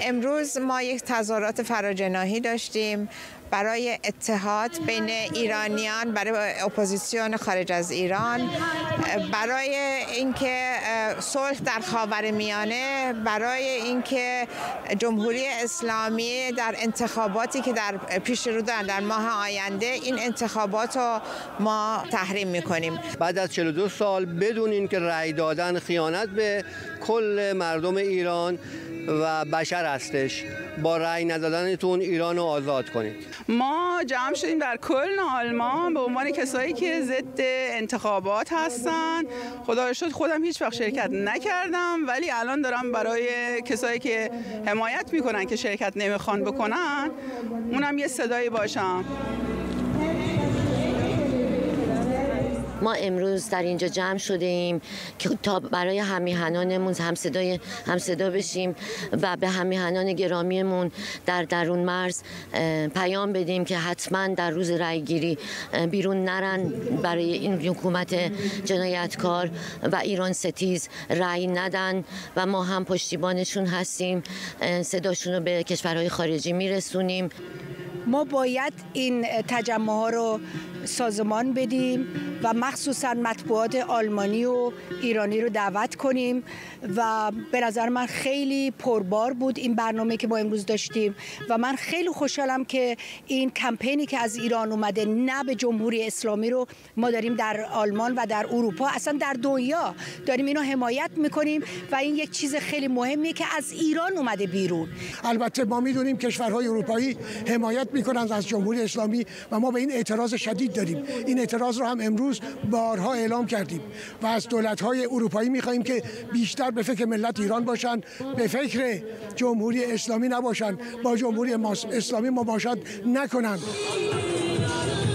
امروز ما یک تظاهرات فراجناحی داشتیم برای اتحاد بین ایرانیان، برای اپوزیسیون خارج از ایران، برای اینکه صلح در خاورمیانه، برای اینکه جمهوری اسلامی در انتخاباتی که در پیش رو دارن در ماه آینده، این انتخابات رو ما تحریم میکنیم. بعد از 42 سال بدون اینکه رأی دادن خیانت به کل مردم ایران و بشر هستش، با رأی ندادنتون ایران رو آزاد کنید. ما جمع شدیم در کلن آلمان به عنوان کسایی که ضد انتخابات هستن. خدا رو شکر خودم هیچ وقت شرکت نکردم، ولی الان دارم برای کسایی که حمایت میکنن که شرکت نمیخوان بکنن اونم یه صدایی باشم. ما امروز در اینجا جمع شده ایم که تا برای همیهنانمون همصدا بشیم و به همیهنان گرامیمون در درون مرز پیام بدیم که حتما در روز رأیگیری بیرون نرن، برای این حکومت جنایتکار و ایران ستیز رأی ندن و ما هم پشتیبانشون هستیم، صداشون رو به کشورهای خارجی میرسونیم. ما باید این تجمع ها رو سازمان بدیم و مخصوصا مطبوعات آلمانی و ایرانی رو دعوت کنیم و به نظر من خیلی پربار بود این برنامه که ما امروز داشتیم و من خیلی خوشحالم که این کمپینی که از ایران اومده نه به جمهوری اسلامی رو ما داریم در آلمان و در اروپا، اصلا در دنیا داریم اینو حمایت میکنیم و این یک چیز خیلی مهمیه که از ایران اومده بیرون. البته ما میدونیم کشورهای اروپایی حمایت میکنن از جمهوری اسلامی و ما به این اعتراض شدید داریم. این اعتراض رو هم امروز بارها اعلام کردیم و از دولت‌های اروپایی می‌خوایم که بیشتر به فکر ملت ایران باشن، به فکر جمهوری اسلامی نباشن، با جمهوری اسلامی مماشات نکنن.